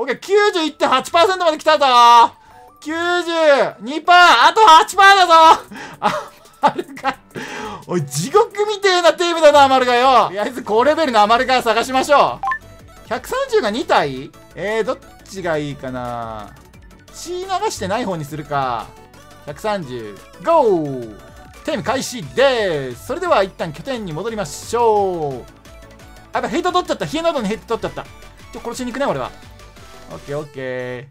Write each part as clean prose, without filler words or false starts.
オッケー、91.8% まで来たぞー。92%、あと 8% だぞー。アマルガ。おい、地獄みてえなテームだな、アマルガよ。とりあえず高レベルのアマルガ探しましょう。130が2体？どっちがいいかな。血流してない方にするか。130、ゴー！テーム開始でーす。それでは一旦拠点に戻りましょう。やっぱヘイト取っちゃった。ヒエナドにヘイト取っちゃった。殺しに行くね、俺は。オッケーオッケ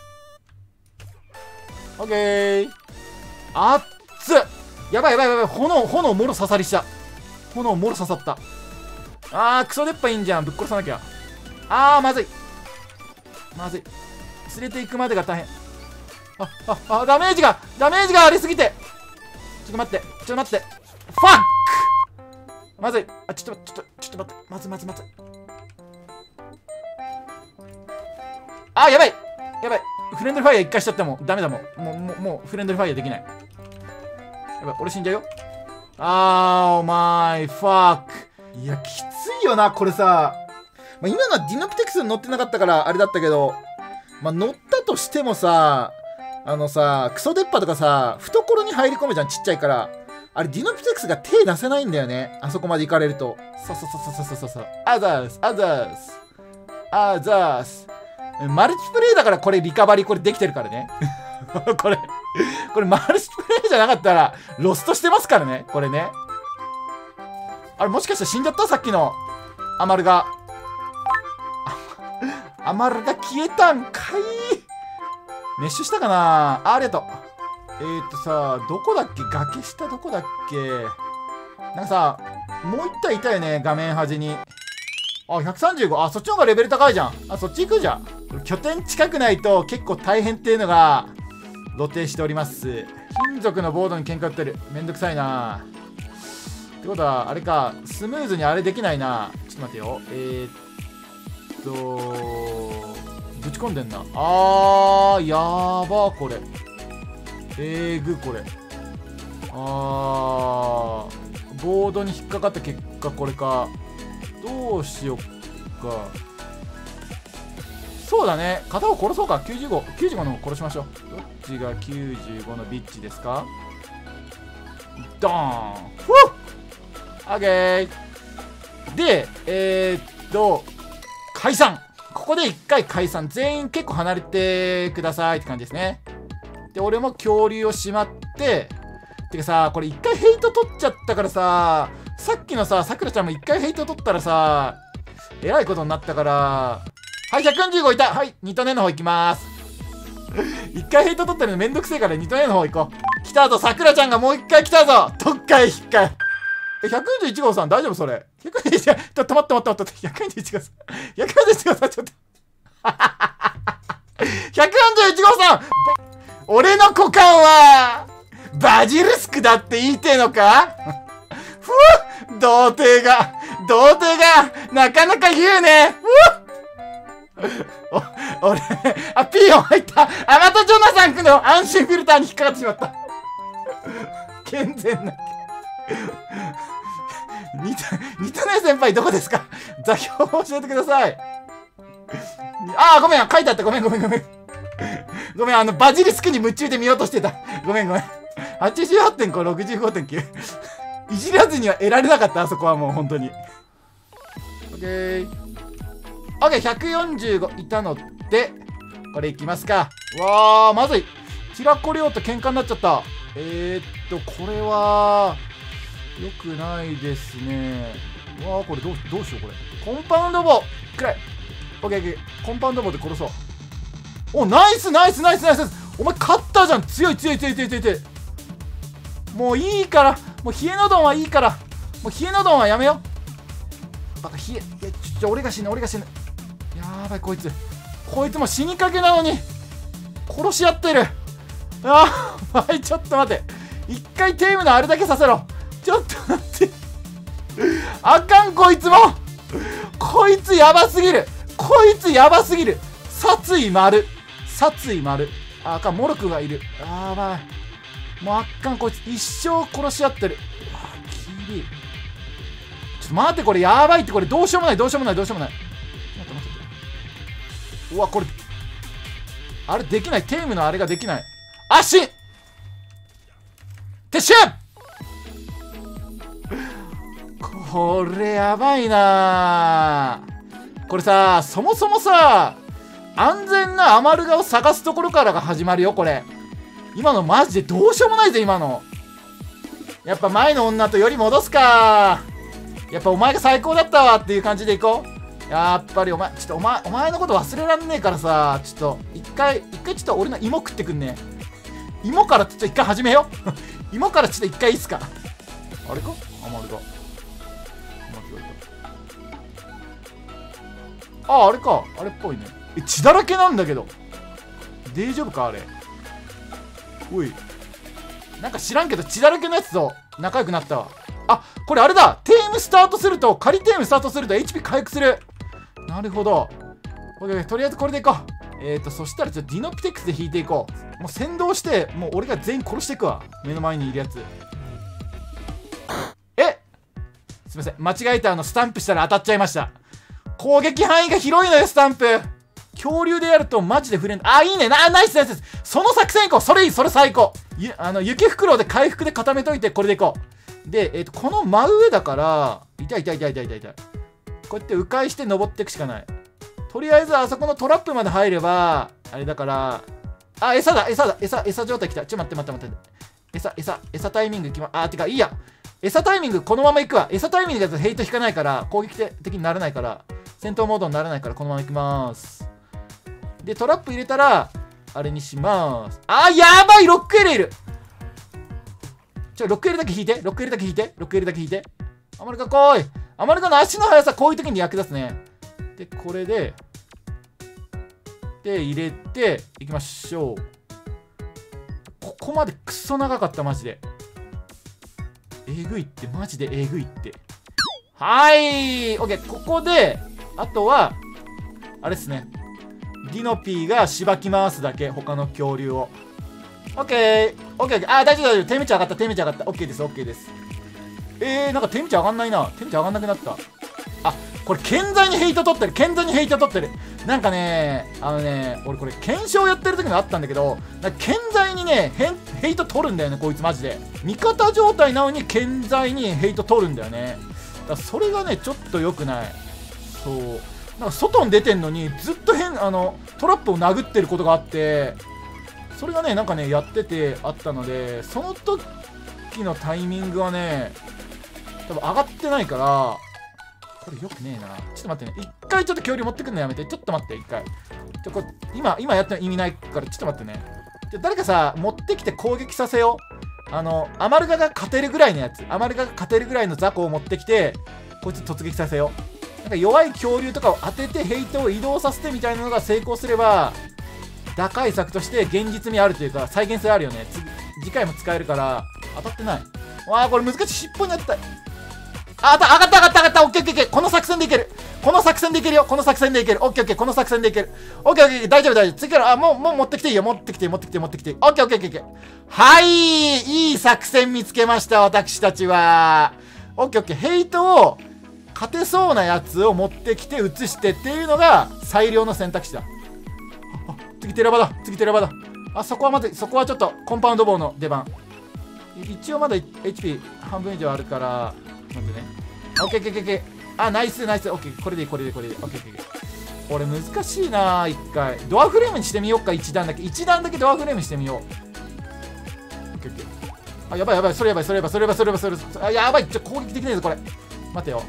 ー。オッケー。あっつ！やばいやばいやばい。炎もろ刺さりした。炎もろ刺さった。クソ出っ歯いいんじゃん。ぶっ殺さなきゃ。まずい。まずい。連れて行くまでが大変。ダメージがありすぎて。ちょっと待って。ファック！まずい。ちょっと待って。まずい。やばい。フレンドリーファイヤー一回しちゃったもん。ダメだもん。もうフレンドリーファイヤーできない。やばい、俺死んじゃうよ。おマイファック。いや、きついよな、これさ。今のはディノプテクスに乗ってなかったからあれだったけど、乗ったとしてもさ、クソ出っ歯とかさ、懐に入り込むじゃん、ちっちゃいから。あれ、ディノプテクスが手出せないんだよね。あそこまで行かれると。そう。アザース。マルチプレイだからこれリカバリーこれできてるからね。これマルチプレイじゃなかったらロストしてますからね。これね。あれもしかして死んじゃった？さっきのアマルが。アマルが消えたんかい。メッシュしたかなあ。ありがとう。さ、どこだっけ？崖下どこだっけ？なんかさ、もう一体いたよね、画面端に。135。そっちの方がレベル高いじゃん。そっち行くじゃん。拠点近くないと結構大変っていうのが露呈しております。金属のボードに喧嘩売ってる。めんどくさいな。ってことは、あれか、スムーズにあれできないな。ちょっと待ってよ。ぶち込んでんな。やばこれ。これ。ボードに引っかかった結果これか。どうしよっか。そうだね。片方殺そうか。95の方殺しましょう。どっちが95のビッチですか？ドーン！フッ！オッケー！で、解散！ここで一回解散。全員結構離れてくださいって感じですね。で、俺も恐竜をしまって、てかさ、これ一回ヘイト取っちゃったからさ、さっきのさ、さくらちゃんも一回ヘイト取ったらさ、えらいことになったから、はい、145いた。はい、2トネの方行きまーす。一回ヘイト取ったのめんどくせえから2トネの方行こう。来たぞ、さくらちゃんがもう一回来たぞ。特会引っかい。141号さん大丈夫それ？ 141 止まって。141号さん。141号さん、ちょっと。141号さん俺の股間は、バジルスクだって言いてえのか？ふぅ童貞が、なかなか言うね。俺、ピーヨン入った。あまたジョナサン君の安心フィルターに引っかかってしまった。健全な。ニタネ先輩どこですか？座標を教えてください。ごめん、書いてあった。ごめん。バジリスクに夢中で見ようとしてた。ごめん。88.5、65.9。いじらずには得られなかった、あそこはもう本当に。オッケー、145いたので、これいきますか。わー、まずい。ティラコリオと喧嘩になっちゃった。これは、良くないですね。わー、これどうしよう、これ。コンパウンドボくらい。オッケー。コンパウンドボで殺そう。お、ナイス。お前勝ったじゃん。強い。もういいから。もうヒエノドンはいいから。もうヒエノドンはやめよう。バカヒエ。いや、俺が死ぬ。やばい、こいつも死にかけなのに殺し合ってる。はい、ちょっと待って。一回テームのあれだけさせろ。ちょっと待って。あかん、こいつも。こいつやばすぎる。殺意丸。あかん、モロクがいる。やばい。もうあっかん、こいつ一生殺し合ってる。きり。ちょっと待って、これやばいって。これどうしようもない。待って。うわ、これあれできない。テームのあれができない。あ、撤収。これやばいなー。これさ、そもそもさ、安全なアマルガを探すところからが始まるよ、これ。今のマジでどうしようもないぜ、今の。やっぱ前の女とより戻すか。やっぱお前が最高だったわっていう感じでいこう。やっぱりお前、ちょっとお前のこと忘れらんねえからさ、ちょっと、一回ちょっと俺の芋食ってくんね。芋からちょっと一回始めよう。芋からちょっと一回いいっすか。あれかアマルガ。あれか。あれっぽいね。血だらけなんだけど。大丈夫かあれ。おい。なんか知らんけど血だらけのやつと仲良くなったわ。あ、これあれだ。テームスタートすると、仮テームスタートすると HP 回復する。なるほど。とりあえずこれでいこう。そしたらちょっとディノピテックスで引いていこう。もう先導して、もう俺が全員殺していくわ。目の前にいるやつ。すいません。間違えてスタンプしたら当たっちゃいました。攻撃範囲が広いのよ、スタンプ。恐竜でやるとマジで触れん。あ、いいね。ナイスナイス。その作戦いこう。それいい。それ最高。雪袋で回復で固めといて、これでいこう。で、この真上だから、痛い。こうやって迂回して登っていくしかない。とりあえず、あそこのトラップまで入れば、あれだから、あ、餌状態来た。待って。餌タイミングてか、いいや。餌タイミングこのまま行くわ。餌タイミングだとヘイト引かないから、攻撃的にならないから、戦闘モードにならないから、このまま行きまーす。で、トラップ入れたら、あれにしまーす。あー、やばい !6 エルいる。6エルだけ引いて。アマルガ来い。アマルガの足の速さ、こういう時に役立つね。で、これで、入れて、いきましょう。ここまでクソ長かった、マジで。えぐいって、マジでえぐいって。はーい、オッケー。ここで、あとは、あれっすね。ディノピーがしばき回すだけ、他の恐竜を。オッケー。あ、大丈夫。手道上がった。オッケーです。なんか手道上がんないな。手道上がんなくなった。あ、これ、顕在にヘイト取ってる。なんかね、俺これ、検証やってる時もあったんだけど、顕在にね、ヘイト取るんだよね、こいつマジで。味方状態なのに顕在にヘイト取るんだよね。だからそれがね、ちょっと良くない。そう。なんか外に出てんのに、ずっとトラップを殴ってることがあって、それがね、なんかね、やっててあったので、その時のタイミングはね、多分上がってないから、これよくねえな。ちょっと待ってね。一回ちょっと恐竜持ってくるのやめて。ちょっと待って、一回。これ今やってるの意味ないから、ちょっと待ってね。誰かさ、持ってきて攻撃させよう。アマルガが勝てるぐらいのやつ。アマルガが勝てるぐらいの雑魚を持ってきて、こいつ突撃させよう。なんか弱い恐竜とかを当ててヘイトを移動させてみたいなのが成功すれば、打開策として現実味あるというか、再現性あるよね。次回も使えるから、当たってない。わあ、これ難しい。尻尾に当てたい。上がった。オッケー。この作戦でいけるよ。オッケー。この作戦でいける。オッケー。大丈夫。次から、もう持ってきていいよ。持ってきて。オッケー。はい。いい作戦見つけました、私たちは。オッケー。ヘイトを、勝てそうなやつを持ってきて移してっていうのが最良の選択肢だ。次テラバだ。そこはちょっとコンパウンド棒の出番。一応まだ HP 半分以上あるから、待ってね。オッケー。あ、ナイス。オッケー。これでいい。オッケー。これ難しいな一回。ドアフレームにしてみようか、一段だけドアフレームしてみよう。オッケー。あ、やばい。それやばい。あ、やばい。攻撃できないぞ、これ。待てよ。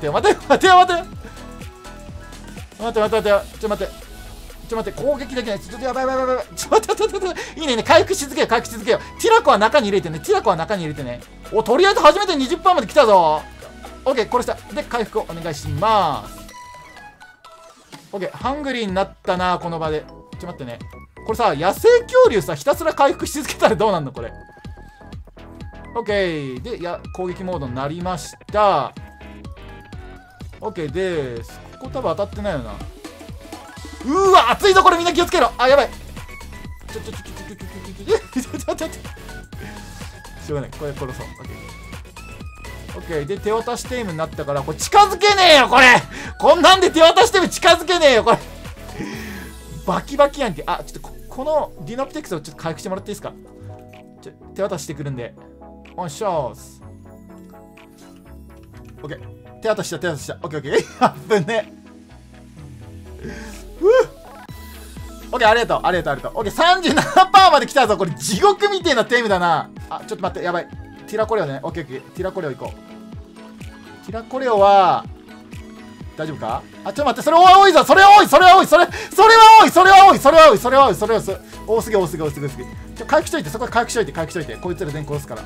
攻撃できない。やばい。いいね。回復し続けよう。ティラコは中に入れてね。お、とりあえず初めて 20% まで来たぞ。オッケー、殺した。で、回復をお願いします。オッケー、ハングリーになったな、この場で。待ってね。これさ、野生恐竜さ、ひたすら回復し続けたらどうなんのこれ。オッケー。で、攻撃モードになりました。オッケーです。ここ多分当たってないよな。うわ、熱いぞこれ、みんな気をつけろ。あ、やばい。しょうがない。これ殺そう。オッケー。で、手渡しテームになったから、これ近づけねえよ、これ。こんなんで手渡しテーム近づけねえよ、これ。バキバキやんけ。あ、ちょっとこのディノプティクスをちょっと回復してもらっていいですか。手渡してくるんで。おいしょーす。オッケー。手渡した、手渡した。オッケーオッケー。あぶね。オッケー、ありがとう、ありがとう、ありがとう。オッケー、37% まで来たぞ。これ地獄みてえなテームだな。あ、ちょっと待って、やばい。ティラコレオね。オッケーオッケー。ティラコレオ行こう。ティラコレオは、大丈夫か。あ、ちょっと待って、それは多いぞ。それは多い、それは多い、それは多い、それは多い、それは多い、それは多い、それは多い。多すぎ、多すぎ、多すぎ、多すぎ。回復しといて、そこで回復しといて、回復しといて。こいつら全員殺すから。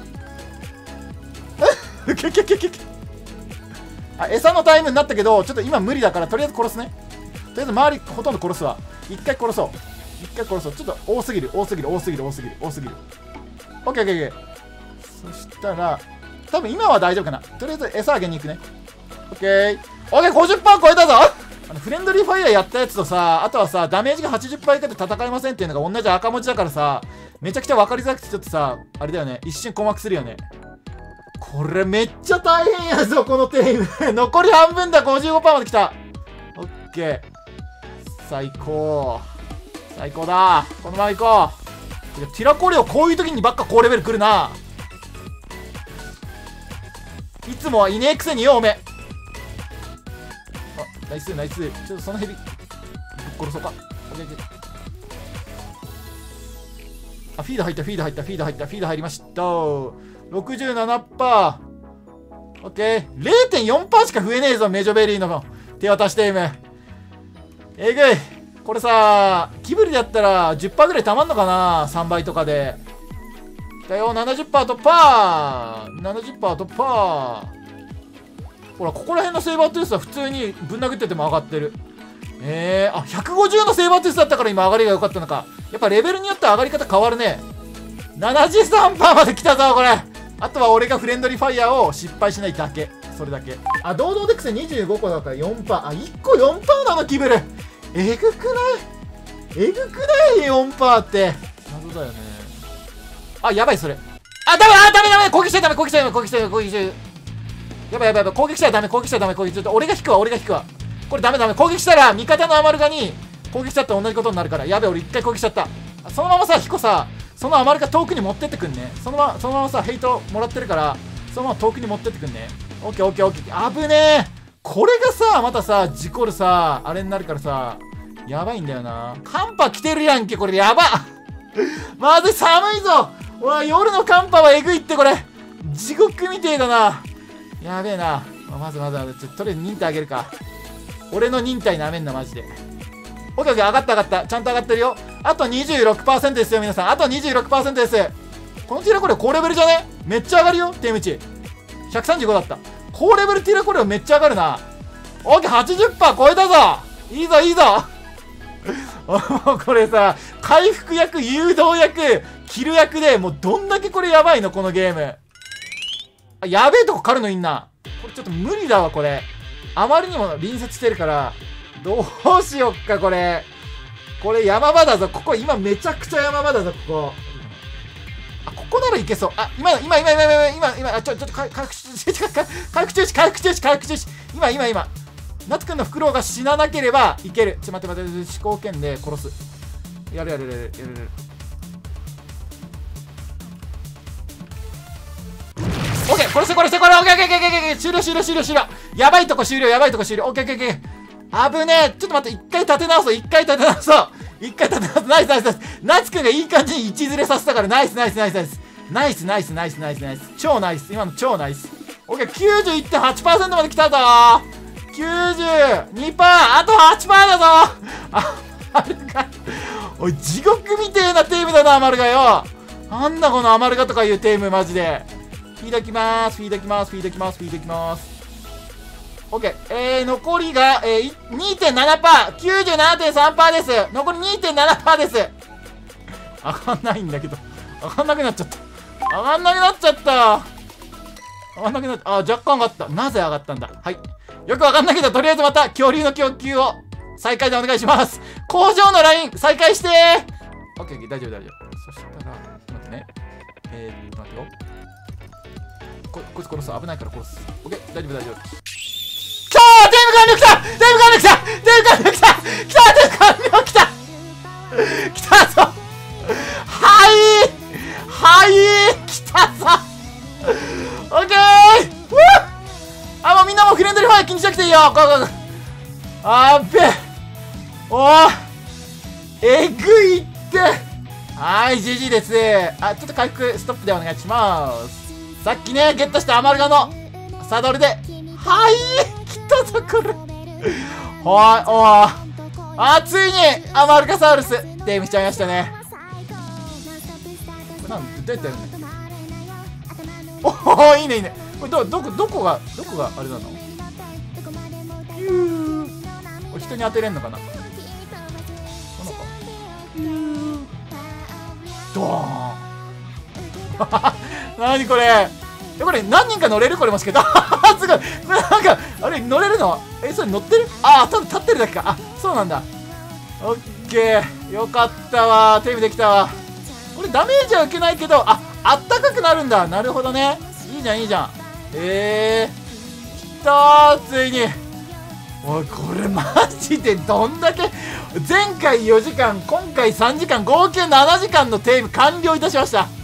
あ、餌のタイムになったけど、ちょっと今無理だから、とりあえず殺すね。とりあえず周りほとんど殺すわ。一回殺そう。一回殺そう。ちょっと多すぎる、多すぎる、多すぎる、多すぎる、多すぎる。オッケーオッケーオッケー。そしたら、多分今は大丈夫かな。とりあえず餌あげに行くね。オッケー。オッケー、50% 超えたぞ。フレンドリーファイヤーやったやつとさ、あとはさ、ダメージが 80% 以下で戦えませんっていうのが同じ赤文字だからさ、めちゃくちゃ分かりづらくてちょっとさ、あれだよね、一瞬困惑するよね。これめっちゃ大変やぞ、このテーム。残り半分だ、55% まで来た。オッケー。最高。最高だ。このまま行こう。ティラコレオこういう時にばっか高レベル来るな。いつもはいねえくせによ、おめ。あ、ナイスナイス。ちょっとそのヘビぶっ殺そうか。オッケーオッケー。あ、フィード入った、フィード入った、フィード入った、フィード入りました。67%。オッケー。0.4% しか増えねえぞ、メジョベリーの手渡しテーム。えぐい。これさ、キブリだったら 10% ぐらいたまんのかな ?3 倍とかで。来たよ、70% 突破 !70% 突破。ほら、ここら辺のセイバートゥースは普通にぶん殴ってても上がってる。あ、150のセイバートゥースだったから今上がりが良かったのか。やっぱレベルによっては上がり方変わるね。73% まで来たぞ、これ。あとは俺がフレンドリーファイヤーを失敗しないだけ。それだけ。あ、堂々デックス25個だから 4%。あ、1個 4% なの、キブル。えぐくないえぐくない ?4% って。謎だよね。あ、やばい、それ。あ、ダメだ、ダメダメ、攻撃しちゃダメ、攻撃しちゃダメ、攻撃しちゃダメ、攻撃しちゃダメ。やばいやばいやばい、攻撃しちゃダメ、攻撃しちゃダメ、攻撃しちゃダメ。俺が引くわ、俺が引くわ。これダメダメ、攻撃したら味方のアマルガに攻撃しちゃったら同じことになるから。やべえ、俺一回攻撃しちゃった。そのままさ、ヒコさ、そのアマルガ遠くに持ってってくんね。そのままさ、ヘイトもらってるから、そのまま遠くに持ってってくんね。オッケーオッケーオッケー。危ねえ。これがさ、またさ、事故るさ、あれになるからさ、やばいんだよな。寒波来てるやんけ、これやばまずい、寒いぞ。うわ、夜の寒波はえぐいって、これ。地獄みてえだな。やべえな。まず、とりあえず忍耐あげるか。俺の忍耐なめんな、マジで。オッケーオッケー、上がった上がった。ちゃんと上がってるよ。あと 26% ですよ、皆さん。あと 26% です。このティラコレオ高レベルじゃね？めっちゃ上がるよ、テーム値。135だった。高レベルティラコレオめっちゃ上がるな。オッケー、80% 超えたぞ。いいぞ、いいぞ。もうこれさ、回復役、誘導役、キル役でもうどんだけこれやばいの、このゲーム。あ、やべえとこ狩るのいんな。これちょっと無理だわ、これ。あまりにも隣接してるから、どうしよっか、これ。これ山場だぞ。ここ今めちゃくちゃ山場だぞ、ここ。あ、ここならいけそう。あ、今、ちょっと回復中止。今。夏くんのフクロウが死ななければいける。待って、思考剣で殺す。やる。オッケー、殺して、オッケー、終了。やばいとこ終了。オッケー。危ねえ。ちょっと待って、一回立て直そう。ナイス。夏くんがいい感じに位置ずれさせたから、ナイス。超ナイス。今の超ナイス。オッケー、91.8% まで来たぞー。92%、あと 8% だぞ。あれか。おい、地獄みてえなテームだな、アマルガよ。なんだこのアマルガとかいうテーム、マジで。フィードきまーす。オッケー。残りが、2.7%、97.3% です。残り 2.7% です。上がんないんだけど。上がんなくなっちゃった。あ、若干上がった。なぜ上がったんだ。はい。よくわかんないけど、とりあえずまた恐竜の供給を再開でお願いします。工場のライン再開してー。オッケー、大丈夫。そしたら、待ってね。待ってよ。こいつ殺す。危ないから殺す。オッケー、大丈夫。きたー！テーム完了来た！来たぞ！ よこうあっべおーえぐいってはい、GG です。あ、ちょっと回復ストップでお願いします。さっきね、ゲットしたアマルガのサドルで、はい、来たぞ、これ。はい、ついにアマルガサウルス、テームしちゃいましたね。これなんどうやってやるんだっけ。おお、いいね、いいね。これどこがあれなの。これ人に当てれんのかな。このか。ドーンなにこれ。これ何人か乗れるこれもしかして。すごい。これなんか、あれ乗れるの。それ乗ってる。ただ立ってるだけか。そうなんだ。オッケー。よかったわ。テームできたわ。これダメージは受けないけど、あったかくなるんだ。なるほどね。いいじゃん、いいじゃん。きたー、ついに。おい、これマジでどんだけ、前回4時間、今回3時間、合計7時間のテーム完了いたしました。